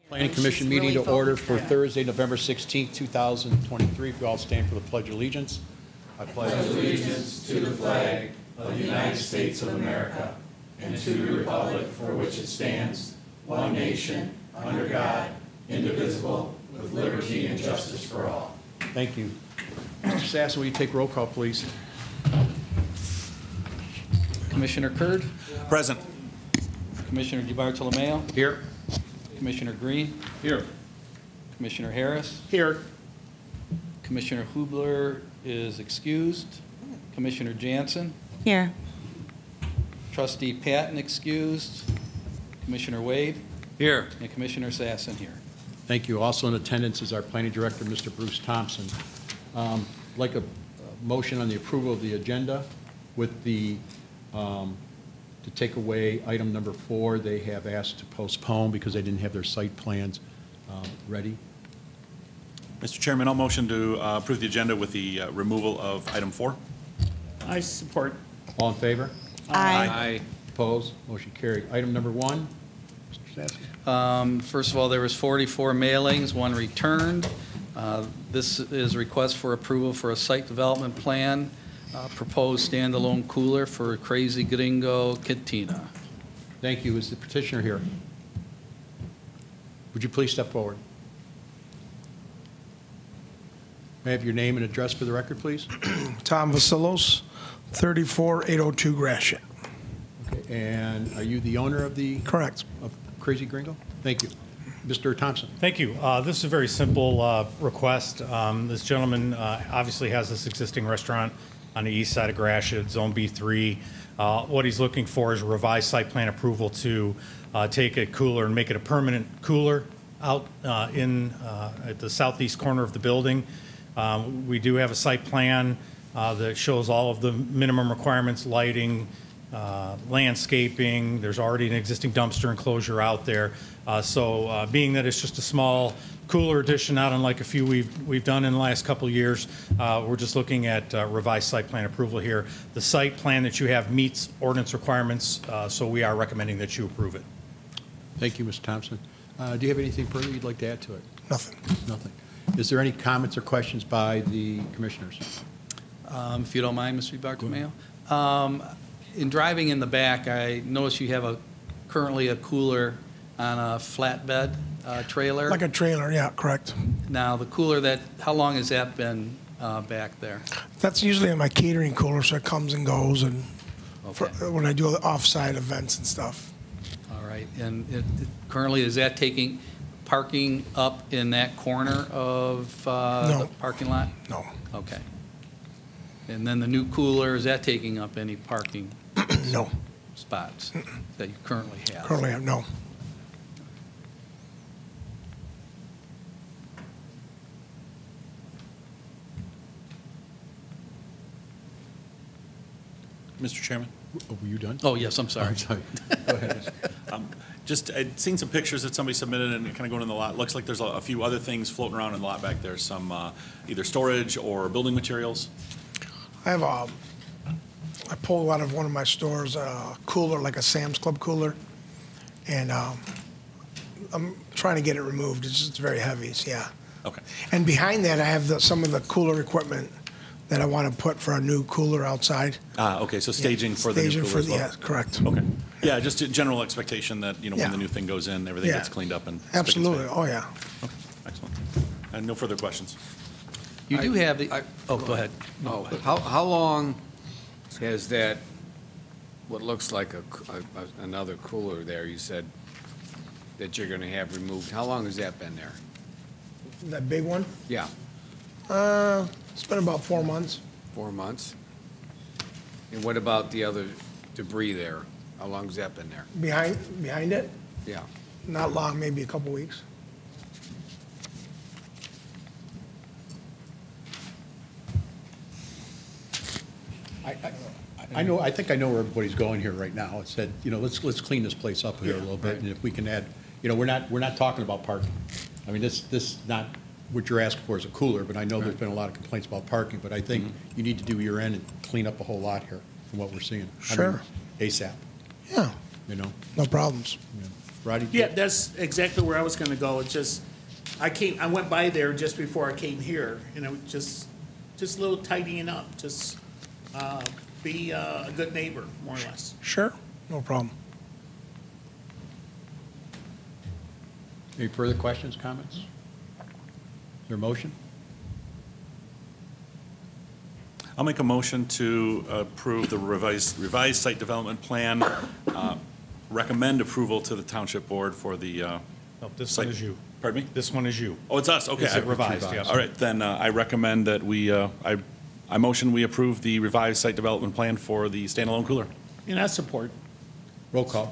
Planning Commission meeting to order for Thursday, November 16th, 2023. If you all stand for the Pledge of Allegiance. I pledge allegiance to the flag of the United States of America and to the republic for which it stands, one nation, under God, indivisible, with liberty and justice for all. Thank you. Mr. Sassen, will you take roll call, please? Commissioner Curd? Present. Commissioner DiBartolomeo? Here. Commissioner Green? Here. Commissioner Harris? Here. Commissioner Hubler is excused. Commissioner Jansen? Here. Trustee Patton excused. Commissioner Wade? Here. And Commissioner Sassen here. Thank you. Also in attendance is our Planning Director, Mr. Bruce Thompson. Like a motion on the approval of the agenda with the to take away item number 4. They have asked to postpone because they didn't have their site plans ready. Mr. Chairman, I'll motion to approve the agenda with the removal of item 4. I support. All in favor? Aye. Opposed? Motion carried. Item number 1, Mr. Sassen. First of all, there was 44 mailings, 1 returned. This is a request for approval for a site development plan, proposed standalone cooler for Crazy Gringo Cantina. Thank you. Is the petitioner here? Would you please step forward? May I have your name and address for the record, please? Tom Vasilos, 34802 Gratiot. Okay. And are you the owner of the Correct. of Crazy Gringo? Thank you. Mr. Thompson. Thank you. This is a very simple request. This gentleman obviously has this existing restaurant on the east side of Gratiot, Zone B3. What he's looking for is a revised site plan approval to take a cooler and make it a permanent cooler out at the southeast corner of the building. We do have a site plan that shows all of the minimum requirements, lighting, landscaping. There's already an existing dumpster enclosure out there. So being that it's just a small cooler addition, not unlike a few we've done in the last couple of years, we're just looking at revised site plan approval here. The site plan that you have meets ordinance requirements, so we are recommending that you approve it. Thank you, Mr. Thompson. Do you have anything further you'd like to add to it? Nothing. Nothing. Is there any comments or questions by the commissioners? If you don't mind, Mr. DiBartolomeo. In driving in the back, I noticed you have currently a cooler on a flatbed trailer. Like a trailer, yeah, correct. Now, the cooler, how long has that been back there? That's usually in my catering cooler, so it comes and goes, and Okay. when I do off-site events and stuff. All right. And currently, is that taking parking up in that corner of No. the parking lot? No. Okay. And then the new cooler, is that taking up any parking No. spots that you currently have? Currently, no. Mr. Chairman? Were you done? Oh, yes, I'm sorry. I'm sorry. Go ahead. Just I'd seen some pictures that somebody submitted and kind of going in the lot. Looks like there's a few other things floating around in the lot back there. Some either storage or building materials. I have I pulled out of one of my stores a cooler, like a Sam's Club cooler, and I'm trying to get it removed. It's very heavy, so yeah. Okay. And behind that, I have some of the cooler equipment that I want to put for a new cooler outside. Okay. So staging for the new Staging cooler as well. yeah, correct. Okay. Yeah, just a general expectation that, Yeah. when the new thing goes in, everything Yeah. gets cleaned up and Absolutely. spick and Oh, yeah. span. Okay. Excellent. And no further questions. You do have the, oh, go ahead. Oh, how long has that, what looks like another cooler there, you said, that you're going to have removed, how long has that been there? That big one? Yeah, It's been about 4 months. 4 months? And what about the other debris there? How long has that been there? Behind it? Yeah. Not long, maybe a couple weeks. I think I know where everybody's going here right now. It said, let's clean this place up here a little bit, and if we can add, we're not talking about parking. I mean, this not what you're asking for is a cooler, but I know there's been a lot of complaints about parking, but I think you need to do your end and clean up a whole lot here from what we're seeing. Sure. ASAP. Yeah, you know? no problems. Yeah. Roddy? Yeah, that's exactly where I was gonna go. It's just, I went by there just before I came here, and it was just a little tidying up, just, be a good neighbor, more or less. Sure, no problem. Any further questions, comments? Is there a motion? I'll make a motion to approve the revised site development plan, recommend approval to the Township Board for the, No, this Site- one is you. pardon me? This one is you. Oh, it's us, okay. Is it revised? Yes. All right, then I recommend that I motion we approve the revised site development plan for the standalone cooler. And I support. Roll call.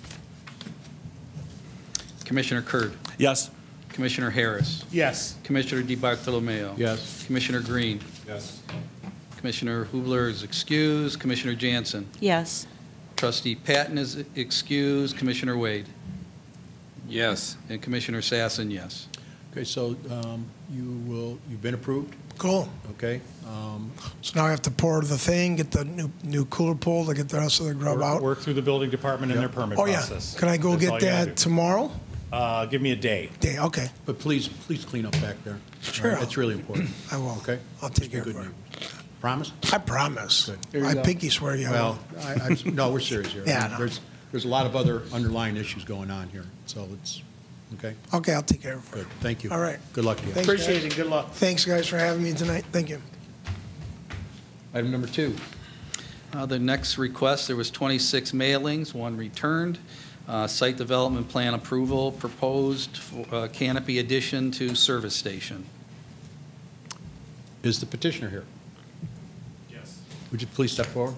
Commissioner Kurd, Yes? Commissioner Harris, Yes. Commissioner DiBartolomeo. Yes. Commissioner Green, Yes. Commissioner Hubler is excused, Commissioner Jansen, Yes. Trustee Patton is excused, Commissioner Wade, Yes. and Commissioner Sassen, yes. Okay, so you've been approved, Cool. okay? So now I have to pour the thing, get the new cooler pulled, to get the rest of the grub out. Work through the building department and their permit Oh, yeah. process. Can I go That's all get you gotta that tomorrow? do. Give me a day. Day, okay. But please clean up back there. Sure. All right, it's really important. I will. Okay? I'll take Just be care of good it. neighbor. Promise? I promise. Good. There you I go. pinky swear you. I Well, will. no, we're serious here. Yeah, I know. There's a lot of other underlying issues going on here, so it's, okay? Okay, I'll take care of it. Good, thank you. All right. Good luck to you. Thanks, guys. Appreciate it. Good luck. Thanks, guys, for having me tonight. Thank you. Item number 2. The next request, there was 26 mailings, 1 returned. Site development plan approval, proposed canopy addition to service station. Is the petitioner here? Yes. Would you please step forward?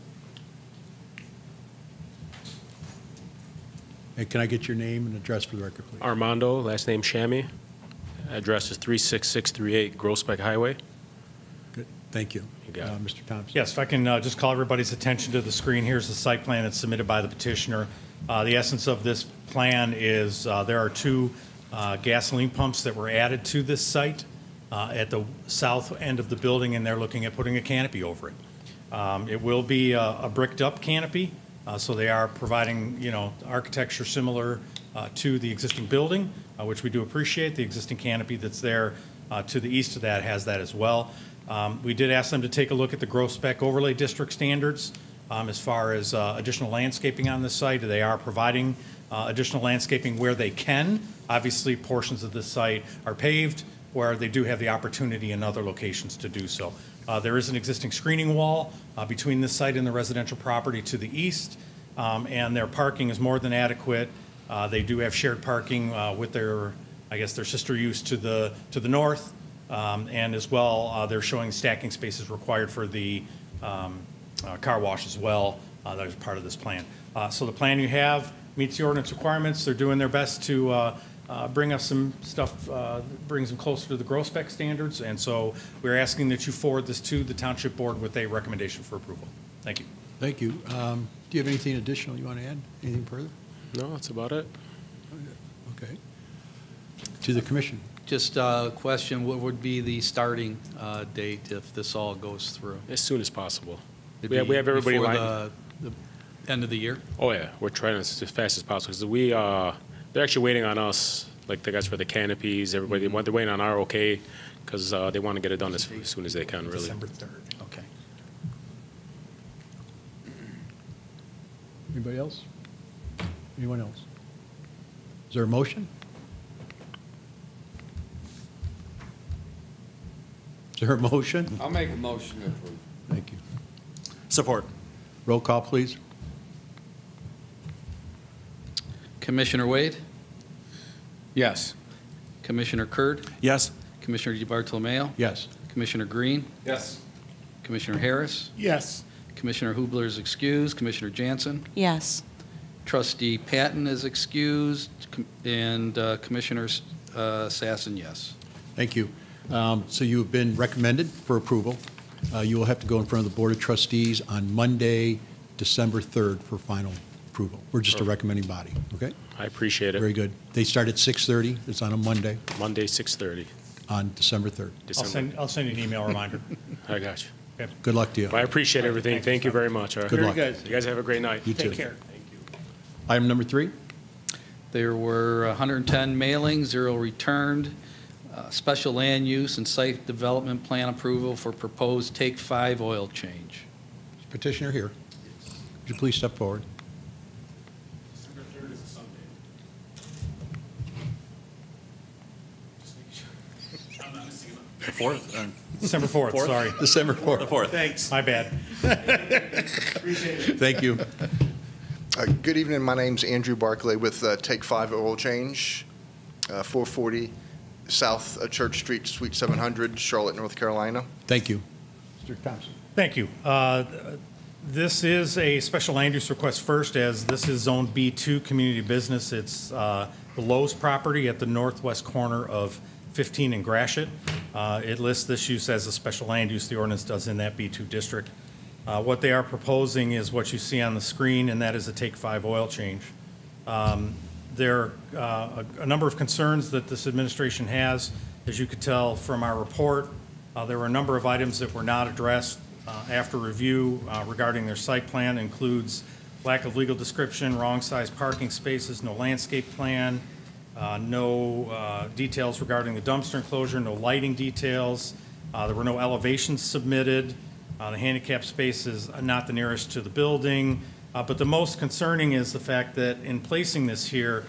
Hey, can I get your name and address for the record, please? Armando, last name Shammy. Address is 36638 Groesbeck Highway. Good, thank you. You got it. Mr. Thompson? Yes, if I can just call everybody's attention to the screen, here's the site plan that's submitted by the petitioner. The essence of this plan is there are 2 gasoline pumps that were added to this site at the south end of the building, and they're looking at putting a canopy over it. It will be a bricked-up canopy, so they are providing, architecture similar to the existing building, which we do appreciate. The existing canopy that's there to the east of that has that as well. We did ask them to take a look at the Groesbeck Overlay District standards as far as additional landscaping on this site. They are providing additional landscaping where they can. Obviously, portions of this site are paved where they do have the opportunity in other locations to do so. There is an existing screening wall between this site and the residential property to the east, and their parking is more than adequate. They do have shared parking with their sister use to the north, and as well, they're showing stacking spaces required for the car wash as well. That is part of this plan. So the plan you have meets the ordinance requirements. They're doing their best to bring us some stuff that brings them closer to the Groesbeck standards, and so we're asking that you forward this to the Township Board with a recommendation for approval. Thank you. Thank you. Do you have anything additional you want to add? Anything further? No, that's about it. Okay. To the commission. Just a question, what would be the starting date if this all goes through? As soon as possible. It'd We have be everybody before lined. the end of the year? Oh, yeah, we're trying as fast as possible, because they're actually waiting on us, like the guys for the canopies, everybody, they're waiting on our okay, because they want to get it done as soon as they can, really. December 3rd. Okay. Anybody else? Anyone else? Is there a motion? Is there a motion? I'll make a motion to approve. Thank you. Support. Roll call, please. Commissioner Wade? Yes. Commissioner Kurd? Yes? Commissioner DiBartolomeo? Yes. Commissioner Green? Yes. Commissioner Harris? Yes. Commissioner Hubler is excused. Commissioner Jansen? Yes. Trustee Patton is excused, and Commissioner Sassen, yes. Thank you. So you have been recommended for approval. You will have to go in front of the Board of Trustees on Monday, December 3rd for final approval. We're just a recommending body, okay? I appreciate it. Very good. They start at 6:30. It's on a Monday Monday, 6:30. on December 3rd. December. I'll send you an email reminder. I got you. Good luck to you. Well, I appreciate everything. Thank you very much. All right. Good luck. Very good. You guys have a great night. You too. Take care. Item number 3. There were 110 mailings, 0 returned. Special land use and site development plan approval for proposed Take 5 oil change. Petitioner here. Would you please step forward? December 3rd is a Sunday. Just making sure. I'm not missing it. The 4th? December 4th, sorry. December 4th. The 4th. Thanks. My bad. Appreciate it. Thank you. Good evening. My name's Andrew Barclay with Take 5 Oil Change, 440 South Church Street, Suite 700, Charlotte, North Carolina. Thank you. Mr. Thompson. Thank you. This is a special land use request first, as this is Zone B2 community business. It's the Lowe's property at the northwest corner of 15 and Gratiot. It lists this use as a special land use. The ordinance does in that B2 district. What they are proposing is what you see on the screen, and that is a Take 5 oil change. There are a number of concerns that this administration has. As you could tell from our report, there were a number of items that were not addressed after review regarding their site plan. Includes lack of legal description, wrong size parking spaces, no landscape plan, no details regarding the dumpster enclosure, no lighting details. There were no elevations submitted. The handicap space is not the nearest to the building. But the most concerning is the fact that in placing this here,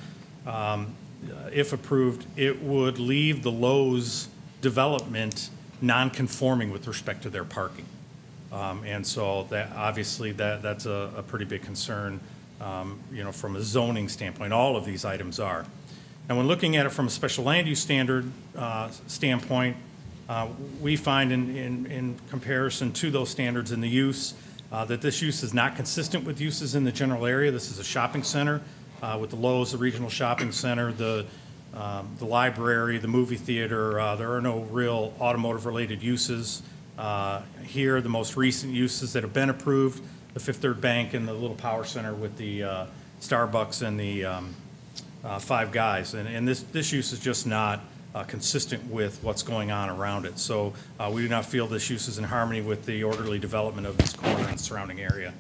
if approved, it would leave the Lowe's development non-conforming with respect to their parking. And so that obviously that's a pretty big concern, you know, from a zoning standpoint. All of these items are. And when looking at it from a special land use standard standpoint, we find in comparison to those standards in the use that this use is not consistent with uses in the general area. This is a shopping center with the Lowe's, the regional shopping center, the library, the movie theater. There are no real automotive-related uses here. The most recent uses that have been approved, the Fifth Third Bank and the little power center with the Starbucks and the Five Guys. And this use is just not consistent with what's going on around it. So we do not feel this use is in harmony with the orderly development of this corner and surrounding area.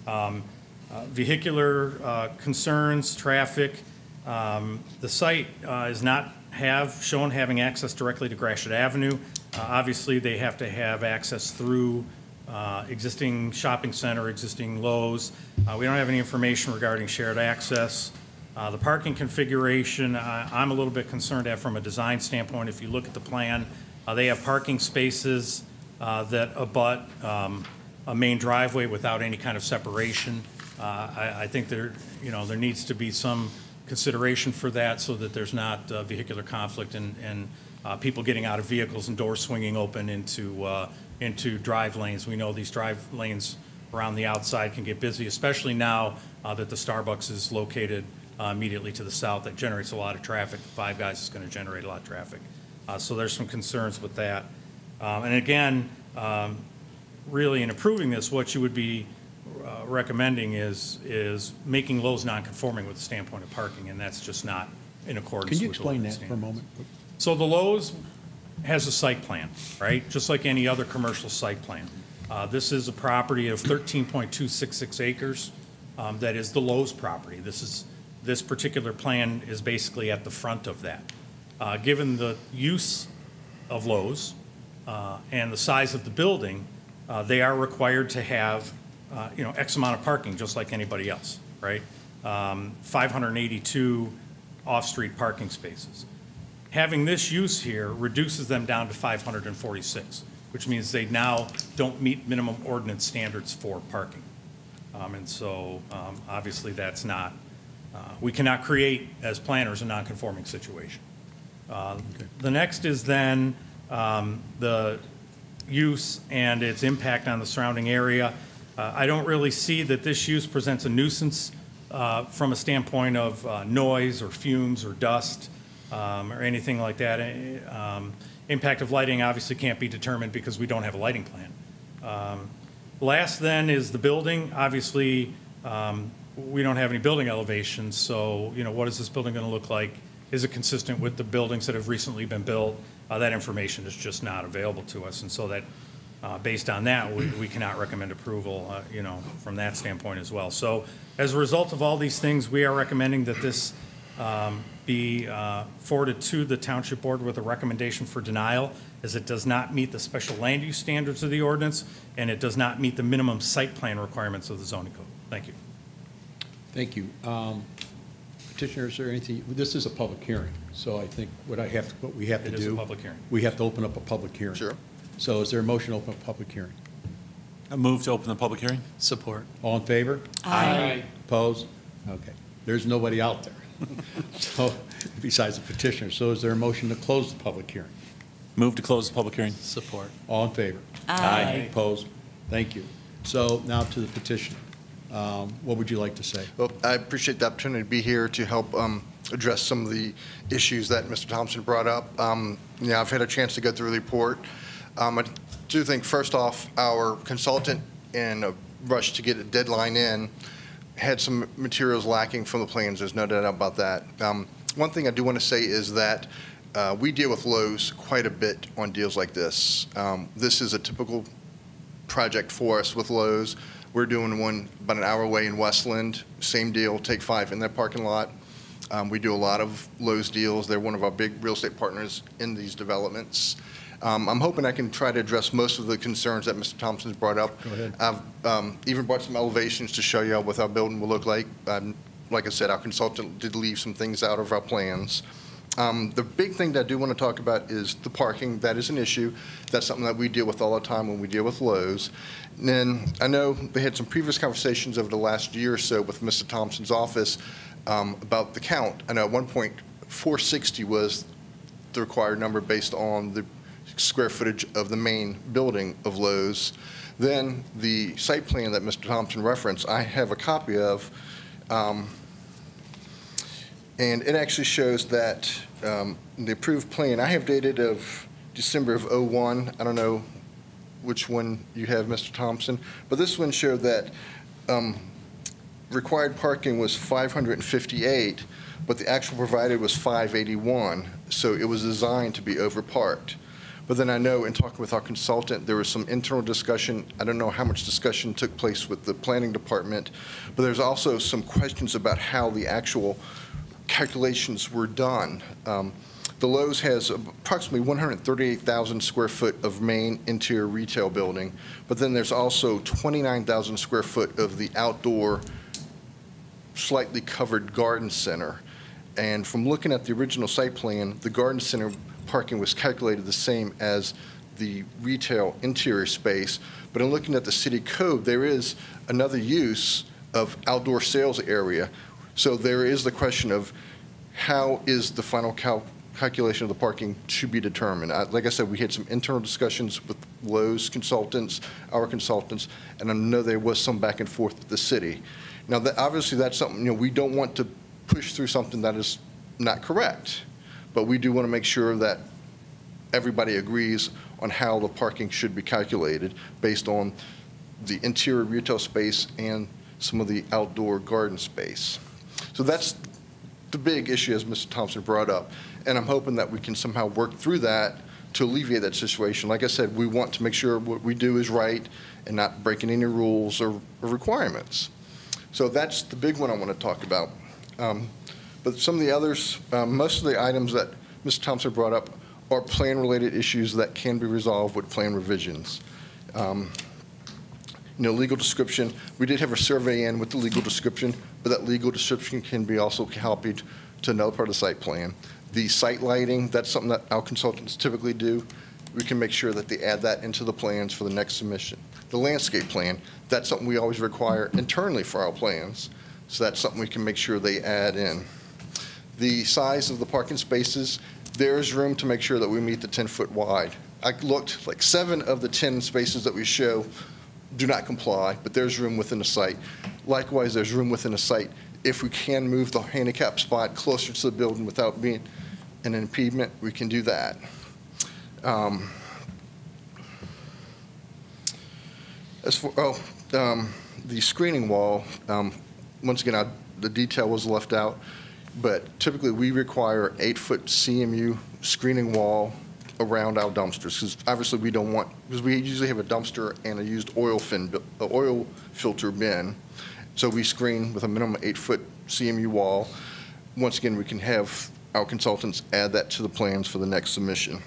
Vehicular concerns, traffic. The site is not shown having access directly to Gratiot Avenue. Obviously, they have to have access through existing shopping center, existing Lowe's. We don't have any information regarding shared access. The parking configuration, I'm a little bit concerned at from a design standpoint. If you look at the plan, they have parking spaces that abut a main driveway without any kind of separation. I think there needs to be some consideration for that so that there's not vehicular conflict and people getting out of vehicles and doors swinging open into drive lanes. We know these drive lanes around the outside can get busy, especially now that the Starbucks is located immediately to the south. That generates a lot of traffic. Five Guys is going to generate a lot of traffic. So there's some concerns with that. And again, really in approving this, what you would be recommending is making Lowe's non-conforming with the standpoint of parking, and that's just not in accordance with Can you the explain that standards. for a moment? So the Lowe's has a site plan, right? Just like any other commercial site plan. This is a property of 13.266 acres. That is the Lowe's property. This particular plan is basically at the front of that. Given the use of Lowe's and the size of the building, they are required to have X amount of parking, just like anybody else, right? 582 off-street parking spaces. Having this use here reduces them down to 546, which means they now don't meet minimum ordinance standards for parking. And so obviously that's not, we cannot create as planners a non-conforming situation. The next is then the use and its impact on the surrounding area. I don't really see that this use presents a nuisance from a standpoint of noise or fumes or dust or anything like that. Impact of lighting obviously can't be determined because we don't have a lighting plan. Last then is the building. Obviously, we don't have any building elevations, so what is this building going to look like? Is it consistent with the buildings that have recently been built? That information is just not available to us, and so that based on that, we cannot recommend approval, from that standpoint as well. So as a result of all these things, we are recommending that this be forwarded to the Township Board with a recommendation for denial, as it does not meet the special land use standards of the ordinance, and it does not meet the minimum site plan requirements of the zoning code. Thank you. Thank you. Petitioner, is there anything, this is a public hearing, so I think what we have to do. It is a public hearing. We have to open up a public hearing. Sure. So is there a motion to open a public hearing? I move to open the public hearing. Support. All in favor? Aye. Opposed? Okay. There's nobody out there. So, besides the petitioner. So is there a motion to close the public hearing? Move to close the public hearing. Support. All in favor? Aye. Opposed? Thank you. So now to the petitioner. What would you like to say? Well, I appreciate the opportunity to be here to help address some of the issues that Mr. Thompson brought up. I've had a chance to go through the report. I do think, first off, our consultant, in a rush to get a deadline in, had some materials lacking from the plans. There's no doubt about that. One thing I do want to say is that we deal with Lowe's quite a bit on deals like this. This is a typical project for us with Lowe's. We're doing one about an hour away in Westland. Same deal, Take 5 in their parking lot. We do a lot of Lowe's deals. They're one of our big real estate partners in these developments. I'm hoping I can try to address most of the concerns that Mr. Thompson's brought up. Go ahead. I've even brought some elevations to show you what our building will look like. Like I said, our consultant did leave some things out of our plans. The big thing that I do want to talk about is the parking. That is an issue. That's something that we deal with all the time when we deal with Lowe's. And then I know they had some previous conversations over the last year or so with Mr. Thompson's office about the count. I know at one point 460 was the required number based on the square footage of the main building of Lowe's. Then the site plan that Mr. Thompson referenced, I have a copy of, and it actually shows that the approved plan, I have dated of December of '01. I don't know which one you have, Mr. Thompson, but this one showed that required parking was 558, but the actual provided was 581. So it was designed to be overparked. But then I know in talking with our consultant, there was some internal discussion. I don't know how much discussion took place with the planning department, but there's also some questions about how the actual calculations were done. The Lowe's has approximately 138,000 square foot of main interior retail building, but then there's also 29,000 square foot of the outdoor slightly covered garden center. And from looking at the original site plan, the garden center parking was calculated the same as the retail interior space. But in looking at the city code, there is another use of outdoor sales area. So there is the question of how is the final calculation of the parking to be determined. Like I said, we had some internal discussions with Lowe's consultants, our consultants, and I know there was some back and forth with the city. Now, obviously, that's something, we don't want to push through something that is not correct, but we do want to make sure that everybody agrees on how the parking should be calculated based on the interior retail space and some of the outdoor garden space. So that's the big issue, as Mr. Thompson brought up, and I'm hoping that we can somehow work through that to alleviate that situation. Like I said, we want to make sure what we do is right and not breaking any rules or requirements. So that's the big one I want to talk about. But some of the others, most of the items that Mr. Thompson brought up are plan-related issues that can be resolved with plan revisions. Legal description, we did have a survey in with the legal description, but that legal description can be also copied to another part of the site plan. The site lighting, that's something that our consultants typically do. We can make sure that they add that into the plans for the next submission. The landscape plan, that's something we always require internally for our plans, so that's something we can make sure they add in. The size of the parking spaces, there is room to make sure that we meet the 10-foot wide. I looked, like 7 of the 10 spaces that we show do not comply, but there's room within the site. Likewise, there's room within the site. If we can move the handicap spot closer to the building without being an impediment, we can do that. As for the screening wall, once again, the detail was left out, but typically we require an 8-foot CMU screening wall around our dumpsters, because obviously we don't want, because we usually have a dumpster and a used oil filter bin, so we screen with a minimum 8-foot CMU wall. once again, we can have our consultants add that to the plans for the next submission.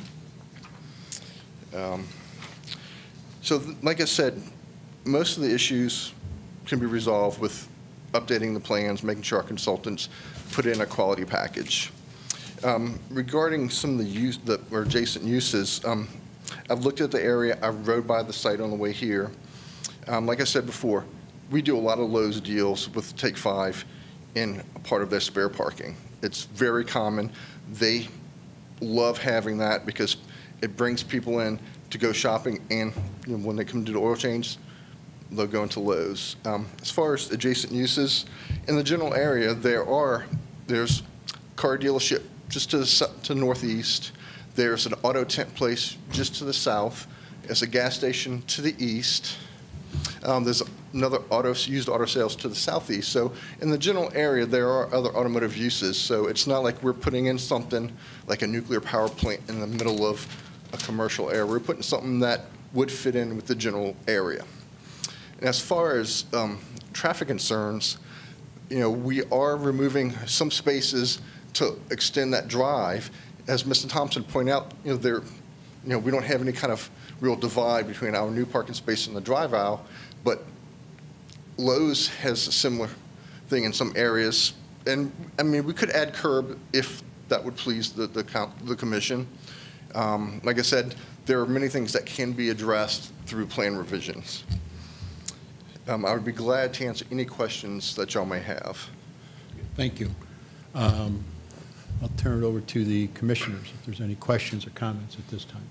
Like I said, most of the issues can be resolved with updating the plans, making sure our consultants put in a quality package. Regarding some of the adjacent uses, I've looked at the area. I rode by the site on the way here. Like I said before, we do a lot of Lowe's deals with Take 5 in a part of their spare parking. It's very common. They love having that because it brings people in to go shopping, and when they come to do the oil change, they'll go into Lowe's. As far as adjacent uses, in the general area, there's car dealership just to the northeast. There's an auto tent place just to the south. There's a gas station to the east. There's another used auto sales to the southeast. So in the general area, there are other automotive uses. So it's not like we're putting in something like a nuclear power plant in the middle of a commercial area. We're putting something that would fit in with the general area. And as far as traffic concerns, we are removing some spaces to extend that drive. As Mr. Thompson pointed out, we don't have any kind of real divide between our new parking space and the drive aisle, but Lowe's has a similar thing in some areas. And I mean, we could add curb if that would please the commission. Like I said, there are many things that can be addressed through plan revisions. I would be glad to answer any questions that y'all may have. Thank you. I'll turn it over to the commissioners if there's any questions or comments at this time.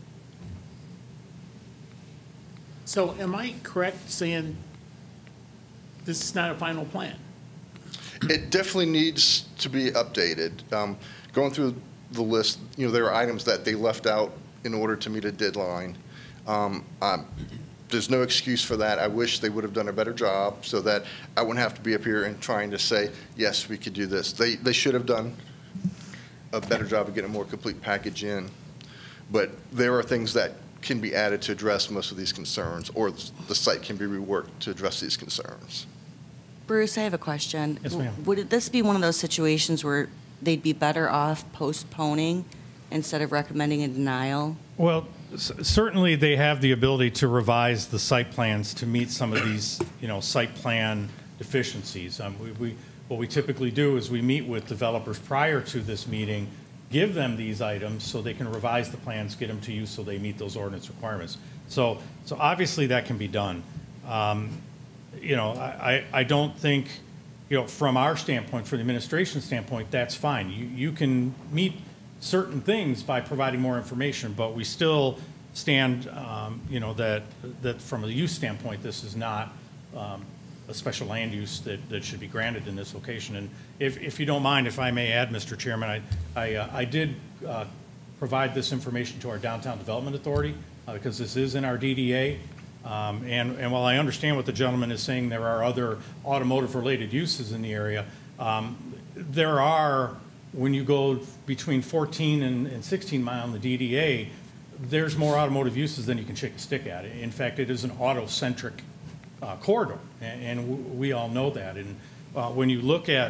So am I correct saying this is not a final plan? It definitely needs to be updated. Going through the list, there are items that they left out in order to meet a deadline. There's no excuse for that. I wish they would have done a better job so that I wouldn't have to be up here and trying to say, yes, we could do this. They should have done a better job of getting a more complete package in. But there are things that can be added to address most of these concerns, or the site can be reworked to address these concerns. Bruce, I have a question. Yes, ma'am. Would this be one of those situations where they'd be better off postponing instead of recommending a denial? Well, certainly they have the ability to revise the site plans to meet some of these, site plan deficiencies. What we typically do is we meet with developers prior to this meeting, give them these items so they can revise the plans, get them to you so they meet those ordinance requirements. So obviously that can be done. I don't think, from our standpoint, from the administration standpoint, that's fine. You can meet certain things by providing more information, but we still stand, that from a use standpoint, this is not a special land use that should be granted in this location. And if you don't mind, if I may add, Mr. Chairman, I did provide this information to our Downtown Development Authority because this is in our DDA. And while I understand what the gentleman is saying, there are other automotive-related uses in the area. There are, when you go between 14 and 16 mile in the DDA, there's more automotive uses than you can shake a stick at. In fact, it is an auto-centric corridor, and we all know that. And when you look at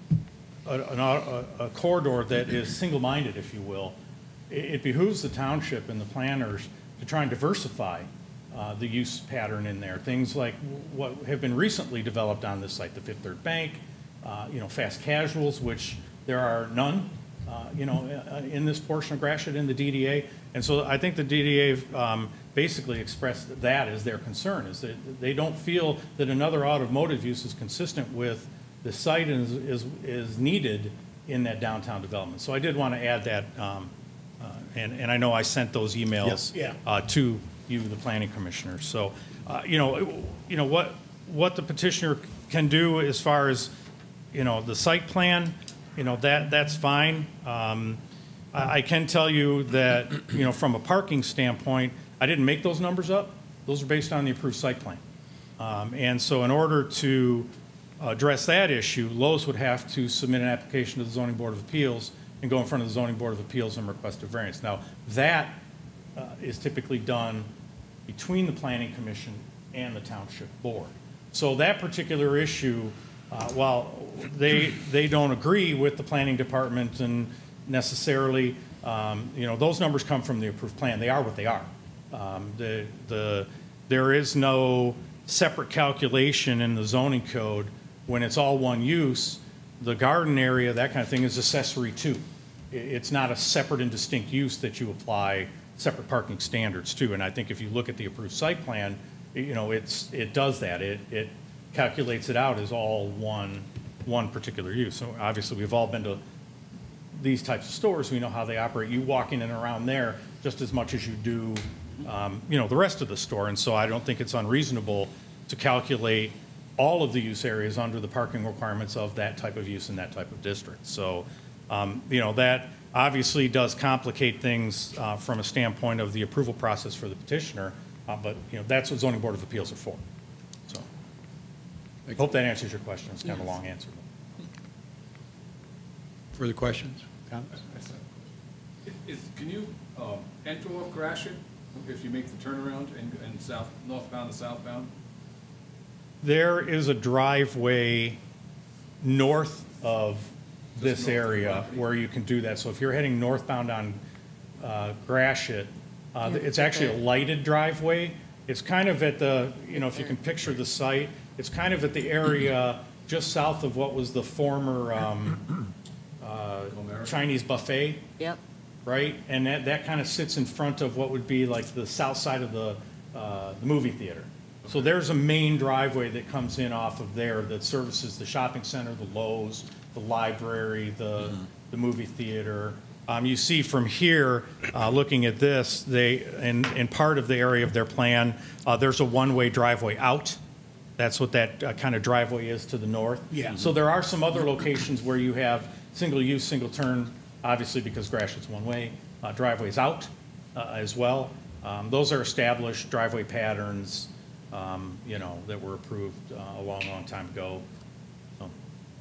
a corridor that is single-minded, if you will, it behooves the township and the planners to try and diversify the use pattern in there. Things like what have been recently developed on this site, the Fifth Third Bank, fast casuals, which there are none, in this portion of Gratiot in the DDA. And so I think the DDA basically expressed that as their concern, is that they don't feel that another automotive use is consistent with the site and is needed in that downtown development. So I did want to add that, and I know I sent those emails to you, the planning commissioner. So, what the petitioner can do as far as, the site plan, that's fine. I can tell you that, from a parking standpoint, I didn't make those numbers up. Those are based on the approved site plan. And so in order to address that issue, Lowe's would have to submit an application to the Zoning Board of Appeals and go in front of the Zoning Board of Appeals and request a variance. Now, that is typically done between the Planning Commission and the Township Board. So that particular issue, While they don't agree with the planning department and necessarily, those numbers come from the approved plan. They are what they are. There is no separate calculation in the zoning code when it's all one use. The garden area, that kind of thing, is accessory too. It's not a separate and distinct use that you apply separate parking standards to. And I think if you look at the approved site plan, it does that. It calculates it out as all one particular use. So obviously we've all been to these types of stores. We know how they operate. You walk in and around there just as much as you do, the rest of the store. And so I don't think it's unreasonable to calculate all of the use areas under the parking requirements of that type of use in that type of district. So, that obviously does complicate things from a standpoint of the approval process for the petitioner, but that's what Zoning Board of Appeals are for. So, I hope that answers your question. It's kind of a long answer. Further questions, comments? Can you enter off Gratiot if you make the turnaround and northbound to southbound? There is a driveway north of this area where you can do that. So if you're heading northbound on Gratiot, it's actually a lighted driveway. It's kind of at the, if you can picture the site, it's kind of at the area just south of what was the former Chinese buffet. Yep. Right? And that kind of sits in front of what would be like the south side of the movie theater. So there's a main driveway that comes in off of there that services the shopping center, the Lowe's, the library, the movie theater. You see from here, looking at this, in part of the area of their plan, there's a one-way driveway out. That's what that kind of driveway is to the north. Yeah. So there are some other locations where you have single use, single turn, obviously because Gratiot's one way, driveways out as well. Those are established driveway patterns, that were approved a long time ago. So.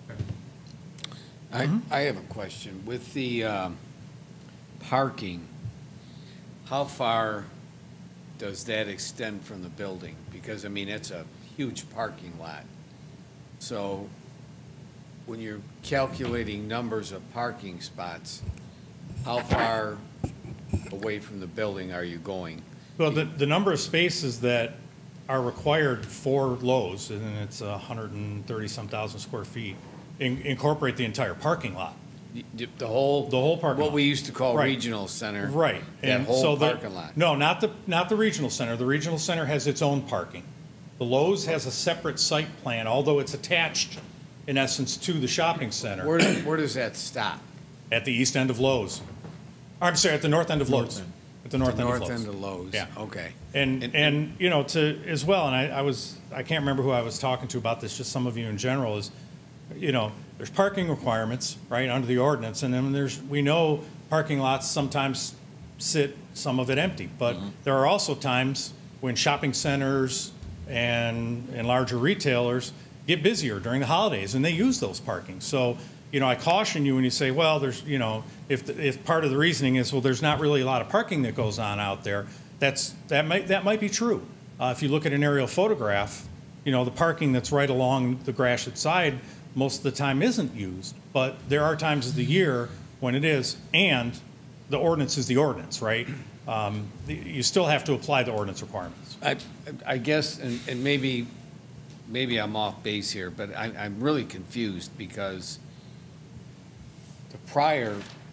I have a question. With the parking, how far does that extend from the building? Because, it's a huge parking lot. So when you're calculating numbers of parking spots, how far away from the building are you going? Well, the number of spaces that are required for Lowe's, and it's 130-some thousand square feet, incorporate the entire parking lot. The whole parking lot. What we used to call Right. regional center. Right. That whole so parking lot. No, not the regional center. The regional center has its own parking. The Lowe's has a separate site plan, although it's attached, in essence, to the shopping center. Where does that stop? At the east end of Lowe's. I'm sorry, at the north end of Lowe's. At the north end of Lowe's. North end of Lowe's. Yeah. Okay. And to as well, and I can't remember who I was talking to about this, just some of you in general, is, there's parking requirements, right, under the ordinance, and then we know parking lots sometimes sit some of it empty, but there are also times when shopping centers and larger retailers get busier during the holidays, and they use those parking. So, I caution you when you say, well, there's, if part of the reasoning is, well, there's not really a lot of parking that goes on out there, that might be true. If you look at an aerial photograph, the parking that's right along the Gratiot side most of the time isn't used, but there are times of the year when it is, and the ordinance is the ordinance, right? You still have to apply the ordinance requirements. I guess, and maybe I'm off base here, but I'm really confused because the prior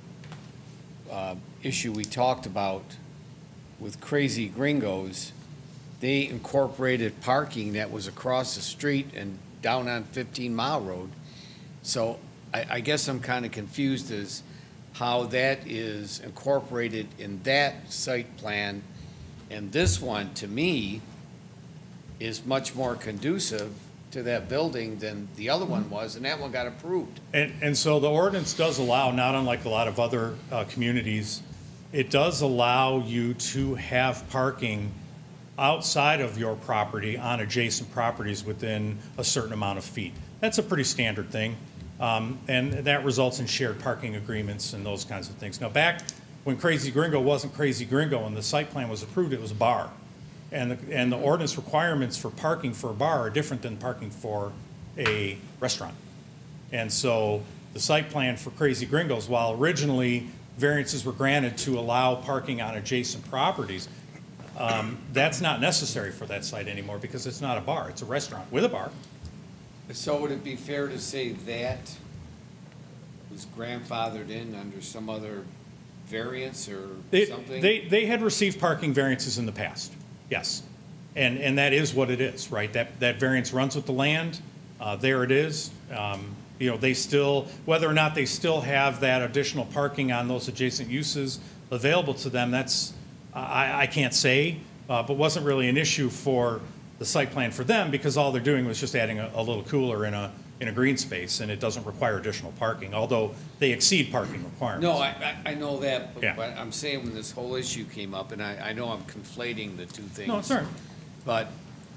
issue we talked about with Crazy Gringos, they incorporated parking that was across the street and down on 15 Mile Road. So I guess I'm kind of confused as how that is incorporated in that site plan. And this one, to me, is much more conducive to that building than the other one was, and that one got approved. And so the ordinance does allow, not unlike a lot of other communities, it does allow you to have parking outside of your property on adjacent properties within a certain amount of feet. That's a pretty standard thing, and that results in shared parking agreements and those kinds of things. Now, back when Crazy Gringo wasn't Crazy Gringo and the site plan was approved, it was a bar. And the ordinance requirements for parking for a bar are different than parking for a restaurant. And so the site plan for Crazy Gringos, while originally variances were granted to allow parking on adjacent properties, that's not necessary for that site anymore because it's not a bar, it's a restaurant with a bar. So would it be fair to say that was grandfathered in under some other variance or something? They had received parking variances in the past, yes. And that is what it is, right? That variance runs with the land, there it is. You know, they still, whether or not they still have that additional parking on those adjacent uses available to them, that's, I can't say, but wasn't really an issue for the site plan for them because all they're doing was just adding a little cooler in a green space, and it doesn't require additional parking, although they exceed parking requirements. No, I know that, Yeah. but I'm saying when this whole issue came up, and I know I'm conflating the two things. No, it's all right. But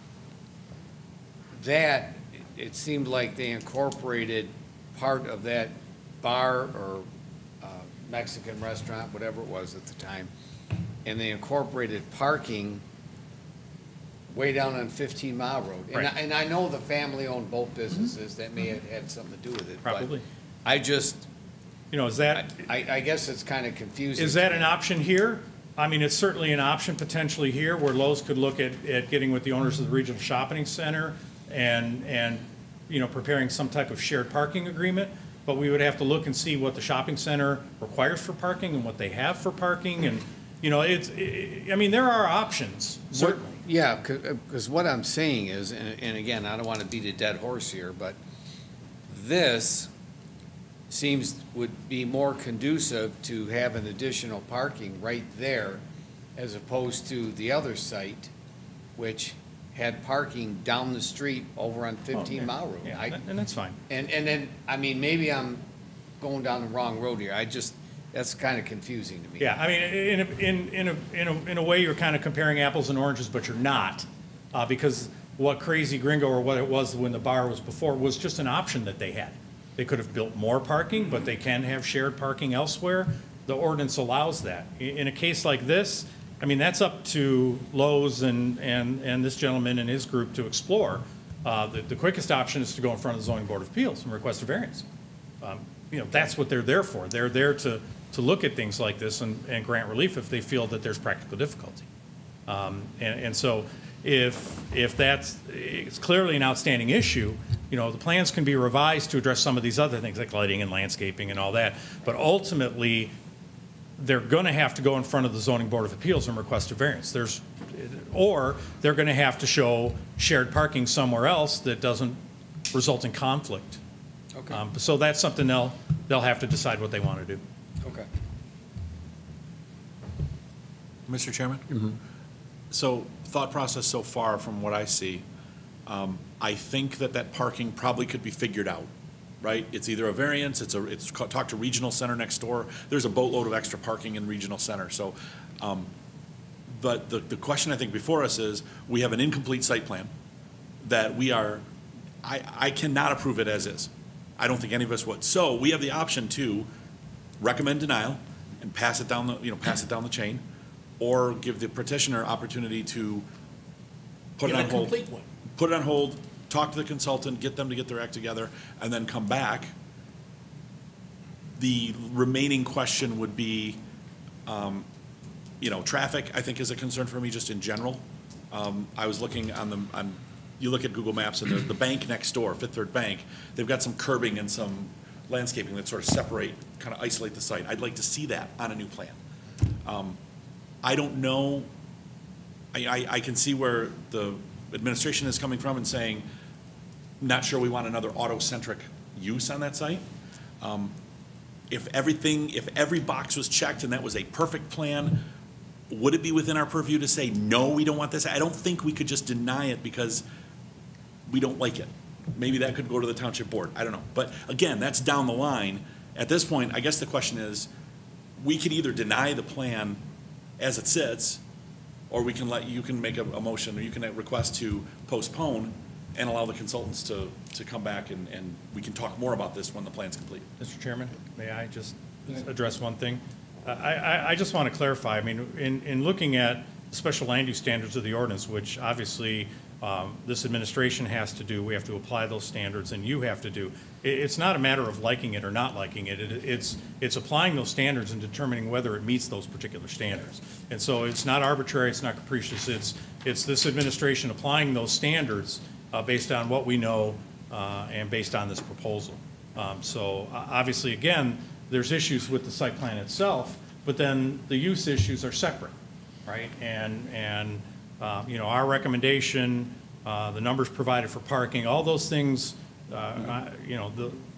that, it seemed like they incorporated part of that bar or Mexican restaurant, whatever it was at the time, and they incorporated parking way down on 15 Mile Road. Right. And I know the family owned both businesses, that may have had something to do with it. but Probably. I just, You know, is that, I guess it's kind of confusing. is that an option here? I mean, it's certainly an option potentially here where Lowe's could look at getting with the owners of the regional shopping center and, you know, preparing some type of shared parking agreement. But we would have to look and see what the shopping center requires for parking and what they have for parking. And, you know, I mean, there are options, certainly. Yeah, because what I'm saying is, and again, I don't want to beat a dead horse here, but this would be more conducive to have an additional parking right there as opposed to the other site, which had parking down the street over on 15 Mile Road. Yeah, and that's fine. And then, I mean, maybe I'm going down the wrong road here. That's kind of confusing to me. Yeah, I mean, in a way, you're kind of comparing apples and oranges, but you're not, because what Crazy Gringo, or what it was when the bar was before, was just an option that they had. They could have built more parking, but they can have shared parking elsewhere. The ordinance allows that. In a case like this, I mean, that's up to Lowe's and this gentleman and his group to explore. The quickest option is to go in front of the Zoning Board of Appeals and request a variance. You know, that's what they're there for. They're there to look at things like this and grant relief if they feel that there's practical difficulty. And so if that's, it's clearly an outstanding issue, you know, the plans can be revised to address some of these other things like lighting and landscaping and all that. But ultimately, they're going to have to go in front of the Zoning Board of Appeals and request a variance. Or they're going to have to show shared parking somewhere else that doesn't result in conflict. Okay. So that's something they'll have to decide what they want to do. Okay. Mr. Chairman? So thought process so far from what I see, I think that parking probably could be figured out, right? It's either a variance, talk to Regional Center next door. There's a boatload of extra parking in Regional Center. So, but the question I think before us is, we have an incomplete site plan that I cannot approve it as is. I don't think any of us would. So we have the option to recommend denial and pass it down the chain, or give the petitioner opportunity to put it on hold. Complete one. Put it on hold, talk to the consultant, get them to get their act together, and then come back. The remaining question would be, you know, traffic, I think, is a concern for me just in general. I was looking you look at Google Maps, and the bank next door, Fifth Third Bank, they've got some curbing and some landscaping that sort of separate, kind of isolate the site. I'd like to see that on a new plan. I don't know, I can see where the administration is coming from and saying, not sure we want another auto-centric use on that site. If every box was checked and that was a perfect plan, would it be within our purview to say, no, we don't want this? I don't think we could just deny it because we don't like it. Maybe that could go to the township board, I don't know. But again, that's down the line. At this point, I guess the question is, we could either deny the plan as it sits, or you can make a motion, or you can request to postpone and allow the consultants to come back and we can talk more about this when the plan's complete. Mr. Chairman, may I just address one thing? I just want to clarify, I mean, in looking at special land use standards of the ordinance, which obviously this administration has to do. We have to apply those standards, and you have to do. It's not a matter of liking it or not liking it. It's applying those standards and determining whether it meets those particular standards. And so it's not arbitrary, it's not capricious. It's this administration applying those standards based on what we know and based on this proposal. So obviously, again, there's issues with the site plan itself, but then the use issues are separate, right? And you know, our recommendation, the numbers provided for parking, all those things, you know,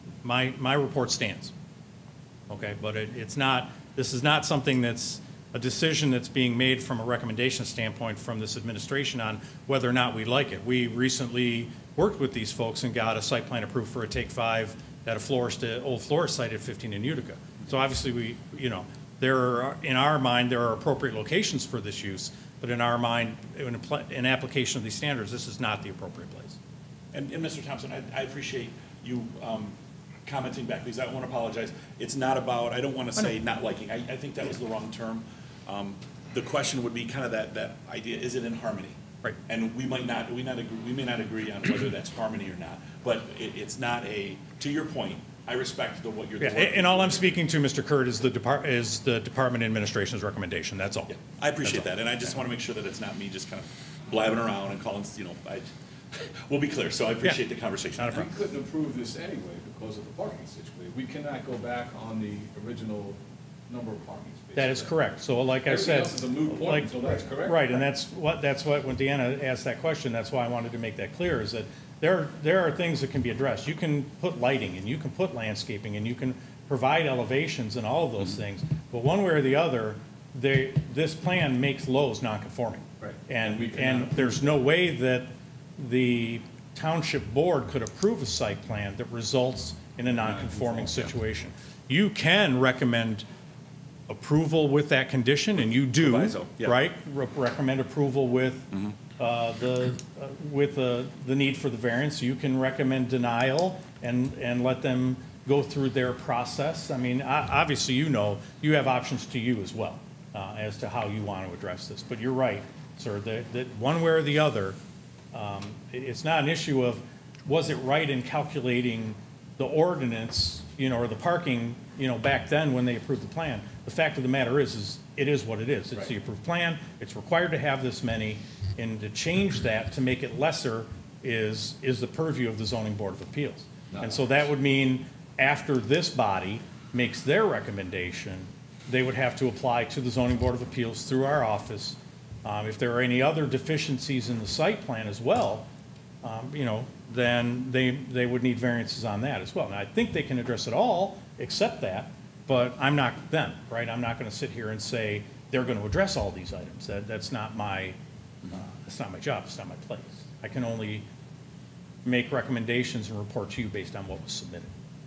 my report stands. Okay, but it's not. This is not something that's a decision that's being made from a recommendation standpoint from this administration on whether or not we like it. We recently worked with these folks and got a site plan approved for a Take 5 at a old florist site at 15 in Utica. So obviously you know, in our mind, there are appropriate locations for this use, but in our mind, in application of these standards, this is not the appropriate place. And Mr. Thompson, I appreciate you commenting back, because I want to apologize. It's not about, I don't want to say not liking. I think that was the wrong term. The question would be kind of that idea, is it in harmony? Right. And we may not agree on whether that's harmony or not, but it's not to your point, I respect what you're doing. Yeah, and all I'm speaking to, Mr. Kurt, is the Department Administration's recommendation, that's all. Yeah, I appreciate that, and I just want to make sure that it's not me just kind of blabbing around and calling, you know, we'll be clear, so I appreciate the conversation. We couldn't approve this anyway because of the parking situation. We cannot go back on the original number of parking spaces. That is correct. So like I said, everything else is a moot point until that's correct. Right, and that's what when Deanna asked that question, that's why I wanted to make that clear, is that there are things that can be addressed. You can put lighting, and you can put landscaping, and you can provide elevations and all of those things, but one way or the other, this plan makes Lowe's non-conforming. Right. And there's no way that the township board could approve a site plan that results in a non-conforming situation. You can recommend approval with that condition, and you do, Proviso, yeah. right? Recommend approval with the need for the variance. You can recommend denial and let them go through their process. I mean, obviously, you know, you have options to you as well as to how you want to address this. But you're right, sir, that one way or the other, it's not an issue of was it right in calculating the ordinance, you know, or the parking, you know, back then when they approved the plan. The fact of the matter is it is what it is. It's the approved plan. It's required to have this many, and to change that to make it lesser is the purview of the Zoning Board of Appeals. And so that would mean after this body makes their recommendation, they would have to apply to the Zoning Board of Appeals through our office. If there are any other deficiencies in the site plan as well, you know, then they would need variances on that as well. And I think they can address it all except that, but I'm not them, right? I'm not going to sit here and say they're going to address all these items. That's not my job. It's not my place. I can only make recommendations and report to you based on what was submitted.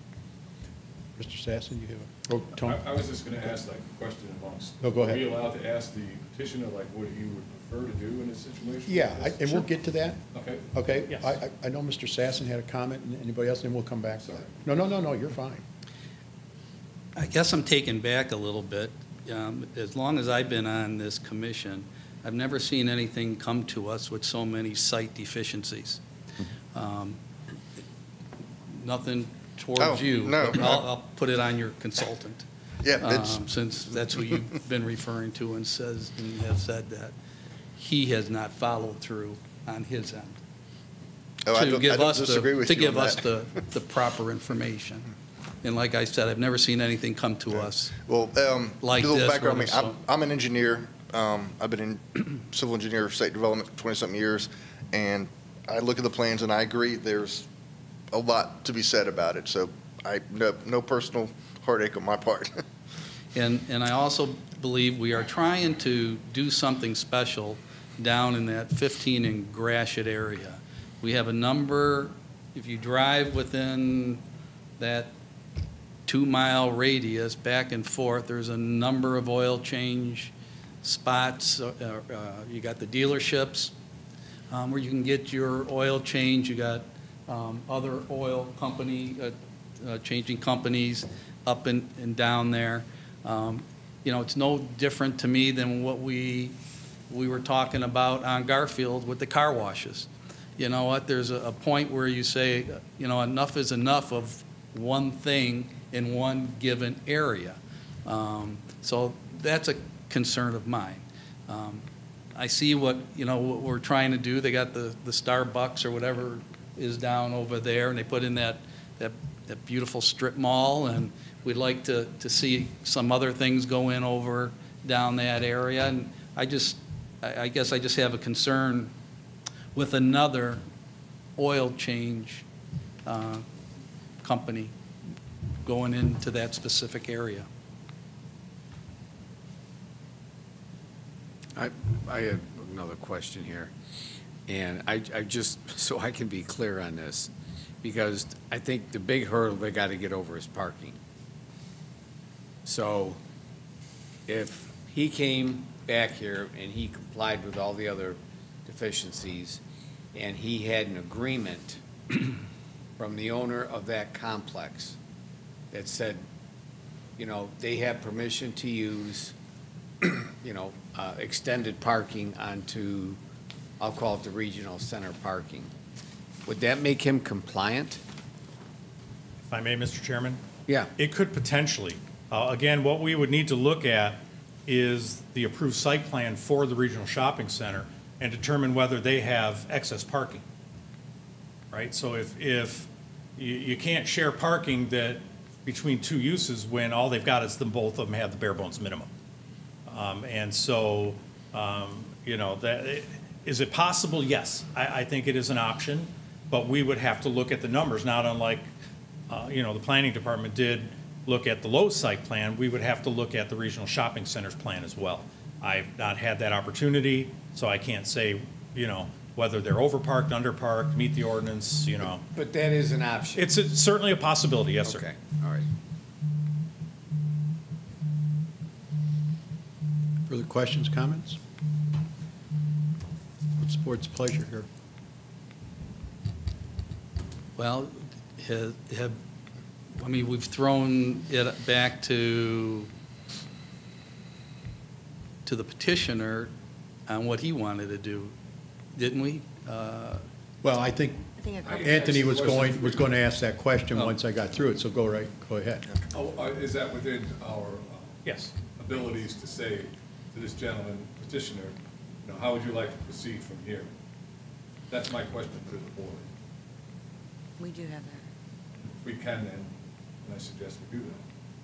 Mr. Sassen, you have a, Tony? I was just going to ask like a question amongst. No, go ahead. Are we allowed to ask the petitioner like what he would prefer to do in this situation? Yeah, and we'll get to that. Okay. Okay? Yes. I know Mr. Sassen had a comment, and anybody else, and then we'll come back to that. No, you're fine. I guess I'm taken back a little bit. As long as I've been on this commission, I've never seen anything come to us with so many site deficiencies. Nothing towards you. No. But I'll put it on your consultant. Yeah, it's, Since that's who you've been referring to and have said that he has not followed through on his end. I don't disagree with you To give on us that. the proper information. And like I said, I've never seen anything come to us. Well, Like a little this, background. whether I mean, I'm an engineer. I've been in civil engineer site development for 20-something years, and I look at the plans and I agree there's a lot to be said about it. So no personal heartache on my part. And I also believe we are trying to do something special down in that 15 in Gratiot area. We have a number, if you drive within that 2-mile radius back and forth, there's a number of oil change spots. You got the dealerships where you can get your oil change. You got other oil company, changing companies up and down there. You know, it's no different to me than what we were talking about on Garfield with the car washes. you know what, there's a point where you say, you know, enough is enough of one thing in one given area. So that's a concern of mine. I see what, you know, what we're trying to do. They got the Starbucks or whatever is down over there, and they put in that beautiful strip mall, and we'd like to see some other things go in over down that area. And I guess I just have a concern with another oil change company going into that specific area. I have another question here, and I just, so I can be clear on this, because I think the big hurdle they got to get over is parking. So if he came back here and he complied with all the other deficiencies, and he had an agreement from the owner of that complex that said, you know, they have permission to use, you know, extended parking onto, I'll call it the regional center parking, would that make him compliant? If I may, Mr. Chairman? Yeah. It could potentially. Again, what we would need to look at is the approved site plan for the regional shopping center and determine whether they have excess parking, right? So if you can't share parking that between two uses when all they've got is both of them have the bare bones minimum. And so, you know, is it possible? Yes, I think it is an option, but we would have to look at the numbers, not unlike, you know, the planning department did look at the Lowe's site plan. We would have to look at the regional shopping centers plan as well. I've not had that opportunity, so I can't say, you know, whether they're overparked, underparked, meet the ordinance, you know. But that is an option. It's certainly a possibility, yes, sir. Okay, all right. Further questions, comments? What's the board's pleasure here? Well, I mean, we've thrown it back to the petitioner on what he wanted to do, didn't we? Well, I think Anthony was going to ask that question Oh. once I got through it, so go ahead. Oh, is that within our Yes. abilities to say to this gentleman, petitioner, you know, how would you like to proceed from here? That's my question to the board. We do have that. If we can, then, I suggest we do that.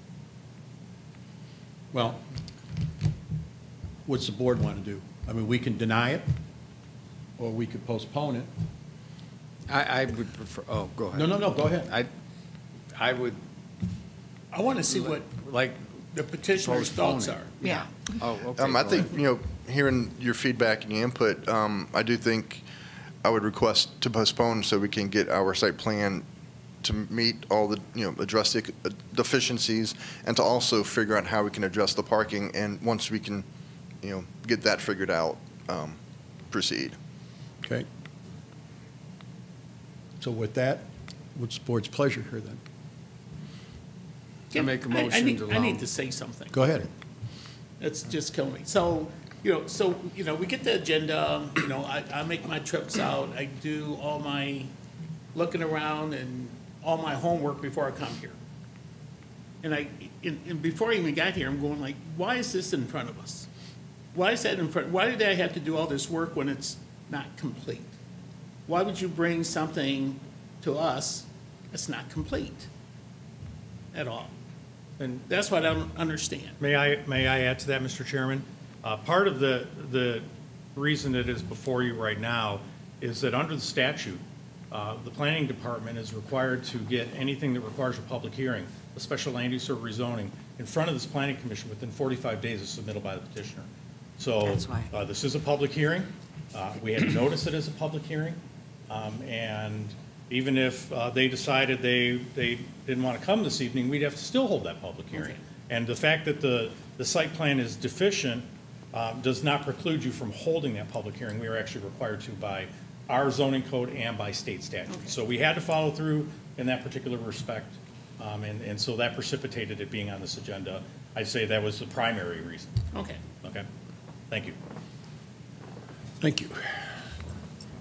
Well, what's the board want to do? I mean, we can deny it, or we could postpone it. I would prefer, oh, go ahead. No, go ahead. I would I want to see what like the petitioner's postpone thoughts it. are. Yeah. Oh, okay. I go think, ahead. you know, hearing your feedback and your input, I do think I would request to postpone so we can get our site plan to meet all the, you know, address the deficiencies and to also figure out how we can address the parking. And once we can, you know, get that figured out, proceed. Okay. So with that, what's the board's pleasure here then? I make a motion to I allow. need to say something. Go ahead. It's just killing me. So, we get the agenda, you know, I make my trips out, I do all my looking around and all my homework before I come here. And before I even got here, I'm going like, why is this in front of us? Why is that in front, why did I have to do all this work when it's not complete? Why would you bring something to us that's not complete at all? And that's what I don't understand. May I add to that, Mr. Chairman? Part of the reason it is before you right now is that under the statute, the planning department is required to get anything that requires a public hearing, a special land use or rezoning, in front of this planning commission within 45 days of submittal by the petitioner. So That's why. this is a public hearing. We had noticed it as a public hearing. And even if they decided they didn't want to come this evening, we'd have to still hold that public hearing. Okay. And the fact that the site plan is deficient does not preclude you from holding that public hearing. We are actually required to by our zoning code and by state statute. Okay. So we had to follow through in that particular respect. And so that precipitated it being on this agenda. I'd say that was the primary reason. Okay. Okay? Thank you. Thank you.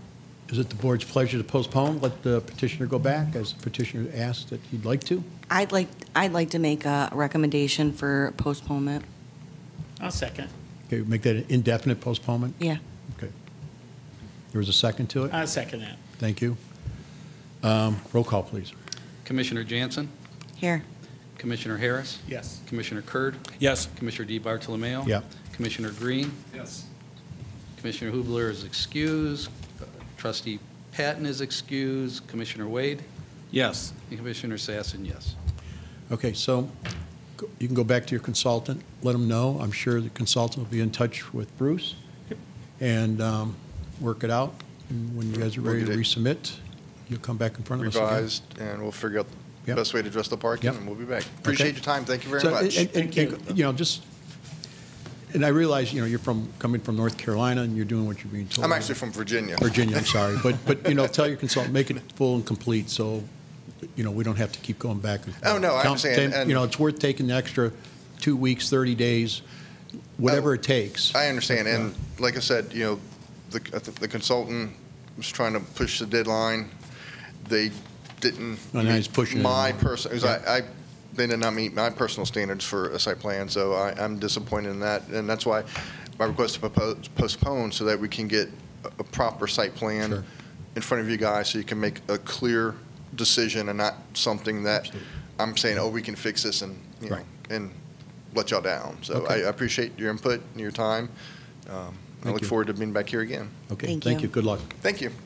Is it the board's pleasure to postpone? Let the petitioner go back, as the petitioner asked that he'd like to? I'd like to make a recommendation for postponement. I'll second. Okay, make that an indefinite postponement? Yeah. Okay. There was a second to it? I'll second that. Thank you. Roll call, please. Commissioner Jansen, Here. Commissioner Harris, Yes. Commissioner Kurd, Yes. Commissioner DeBartolomeo. Yeah. Commissioner Green, Yes. Commissioner Hubler is excused, Trustee Patton is excused, Commissioner Wade, Yes. and Commissioner Sassen, yes. Okay, so you can go back to your consultant, let him know. I'm sure the consultant will be in touch with Bruce and work it out. And when you guys are We'll ready to get it resubmit, you'll come back in front of us again. Revised, and we'll figure out the Yep. best way to address the parking, Yep. and we'll be back. Appreciate your time. Thank you very So, much. and, you know, just, and I realize, you know, you're coming from North Carolina and you're doing what you're being told. I'm actually from Virginia. Virginia, I'm sorry. But, you know, tell your consultant, make it full and complete so, you know, we don't have to keep going back and forth. Oh, no, I understand, and- You know, it's worth taking the extra 2 weeks, 30 days, whatever it takes. I understand, and like I said, you know, the consultant was trying to push the deadline. They didn't Oh, now he's pushing it my along. personal, they did not meet my personal standards for a site plan, so I'm disappointed in that, and that's why my request to postpone so that we can get a proper site plan Sure. in front of you guys, so you can make a clear decision and not something that Absolutely. I'm saying, oh, we can fix this and, you know, Right. and let y'all down. So Okay. I appreciate your input and your time. I Thank look you. forward to being back here again. Okay, Thank thank you. you. Good luck. Thank you.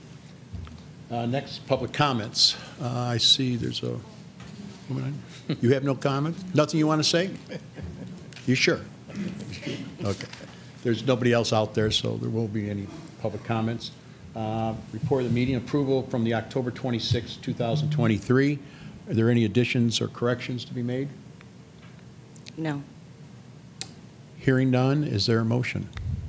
Next, public comments. I see there's a woman. You have no comment? Nothing you want to say? You sure? Okay. There's nobody else out there, so there won't be any public comments. Report of the meeting approval from the October 26, 2023. Are there any additions or corrections to be made? No. Hearing none, is there a motion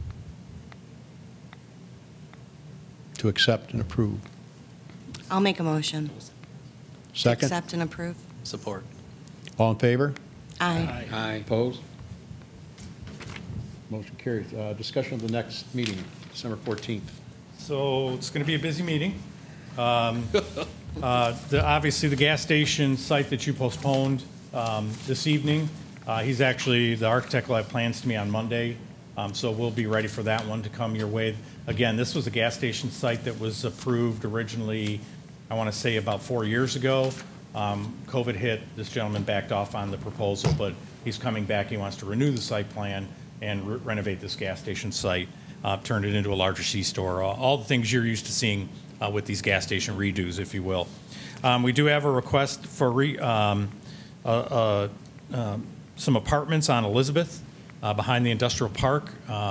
to accept and approve? I'll make a motion. Second? Accept and approve. Support. All in favor? Aye. Aye. Opposed? Motion carries. Discussion of the next meeting, December 14th. So it's going to be a busy meeting. Obviously, the gas station site that you postponed this evening, the architect will have plans to me on Monday, so we'll be ready for that one to come your way. Again, this was a gas station site that was approved originally, I want to say about 4 years ago. COVID hit, this gentleman backed off on the proposal, but he's coming back. He wants to renew the site plan and renovate this gas station site, turn it into a larger C-store, all the things you're used to seeing with these gas station redos, if you will. We do have a request for some apartments on Elizabeth behind the industrial park.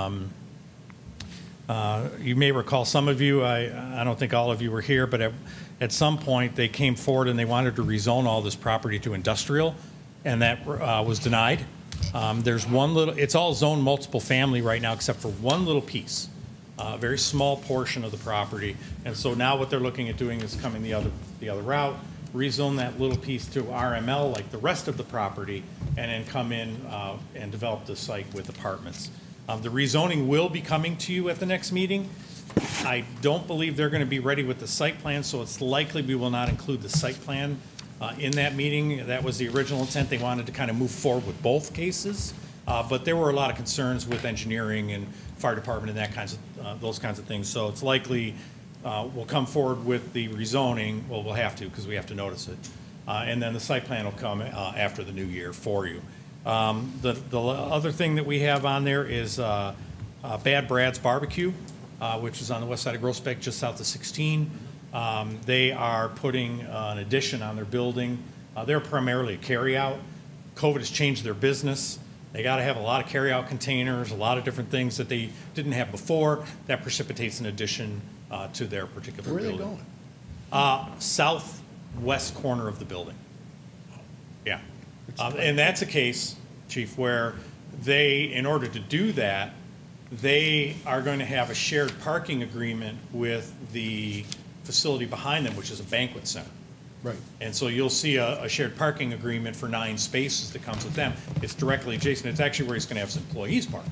You may recall, some of you, I don't think all of you were here, but at some point they came forward and they wanted to rezone all this property to industrial, and that was denied. There's one little, it's all zoned multiple family right now except for one little piece, a very small portion of the property. And so now what they're looking at doing is coming the other route, rezone that little piece to RML like the rest of the property, and then come in and develop the site with apartments. The rezoning will be coming to you at the next meeting. I don't believe they're going to be ready with the site plan, so it's likely we will not include the site plan in that meeting. That was the original intent. They wanted to kind of move forward with both cases, but there were a lot of concerns with engineering and fire department and those kinds of things. So it's likely we'll come forward with the rezoning. Well, we'll have to because we have to notice it, and then the site plan will come after the new year for you. The other thing that we have on there is Bad Brad's Barbecue, which is on the west side of Groesbeck, just south of 16. They are putting an addition on their building. They're primarily a carryout. COVID has changed their business. They got to have a lot of carryout containers, a lot of different things that they didn't have before. That precipitates an addition to their particular Where are building. they going? Southwest corner of the building. Yeah. And that's a case, Chief, where in order to do that, they are going to have a shared parking agreement with the facility behind them, which is a banquet center. Right. And so you'll see a shared parking agreement for 9 spaces that comes with them. It's directly adjacent. It's actually where he's going to have his employees park.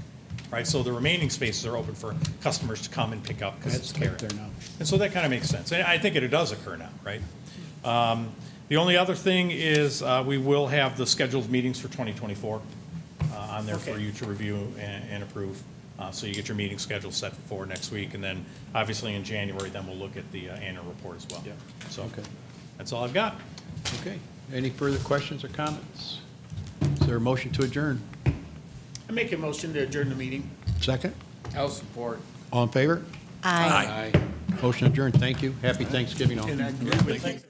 right? So the remaining spaces are open for customers to come and pick up because it's carried. there now. And so that kind of makes sense. And I think it does occur now, right? The only other thing is we will have the scheduled meetings for 2024 on there for Okay. you to review and approve. So you get your meeting schedule set for next week, and then obviously in January, then we'll look at the annual report as well. Yeah. So Okay. that's all I've got. Okay. Any further questions or comments? Is there a motion to adjourn? I make a motion to adjourn the meeting. Second? I'll support. All in favor? Aye. Aye. Motion adjourned. Thank you. Happy Thanksgiving all. And I agree with you.